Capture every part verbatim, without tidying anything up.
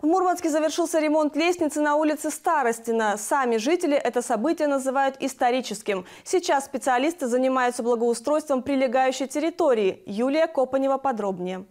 В Мурманске завершился ремонт лестницы на улице Старостина. Сами жители это событие называют историческим. Сейчас специалисты занимаются благоустройством прилегающей территории. Юлия Копанева подробнее.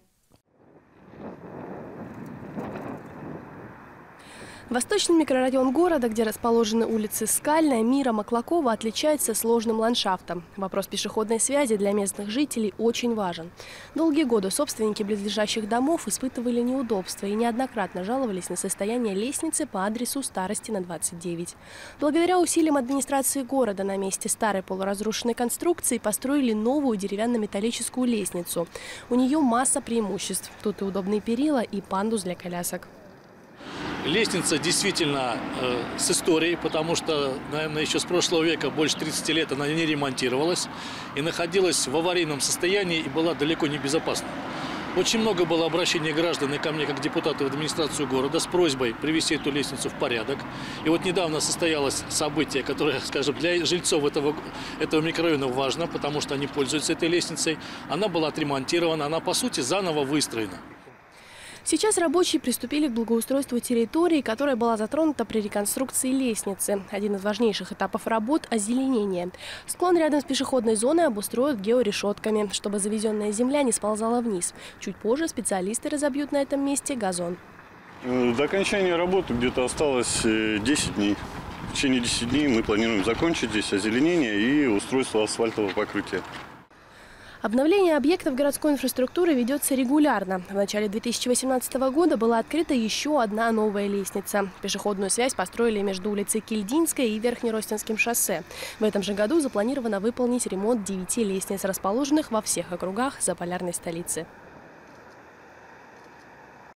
Восточный микрорайон города, где расположены улицы Скальная, Мира, Маклакова, отличается сложным ландшафтом. Вопрос пешеходной связи для местных жителей очень важен. Долгие годы собственники близлежащих домов испытывали неудобства и неоднократно жаловались на состояние лестницы по адресу Старостина, двадцать девять. Благодаря усилиям администрации города на месте старой полуразрушенной конструкции построили новую деревянно-металлическую лестницу. У нее масса преимуществ. Тут и удобные перила, и пандус для колясок. Лестница действительно э, с историей, потому что, наверное, еще с прошлого века, больше тридцати лет, она не ремонтировалась и находилась в аварийном состоянии и была далеко не безопасна. Очень много было обращений граждан и ко мне, как депутату в администрацию города, с просьбой привести эту лестницу в порядок. И вот недавно состоялось событие, которое, скажем, для жильцов этого, этого микрорайона важно, потому что они пользуются этой лестницей. Она была отремонтирована, она, по сути, заново выстроена. Сейчас рабочие приступили к благоустройству территории, которая была затронута при реконструкции лестницы. Один из важнейших этапов работ – озеленение. Склон рядом с пешеходной зоной обустроят георешетками, чтобы завезенная земля не сползала вниз. Чуть позже специалисты разобьют на этом месте газон. До окончания работы где-то осталось десять дней. В течение десяти дней мы планируем закончить здесь озеленение и устройство асфальтового покрытия. Обновление объектов городской инфраструктуры ведется регулярно. В начале две тысячи восемнадцатого года была открыта еще одна новая лестница. Пешеходную связь построили между улицей Кильдинской и Верхнеростинским шоссе. В этом же году запланировано выполнить ремонт девяти лестниц, расположенных во всех округах заполярной столицы.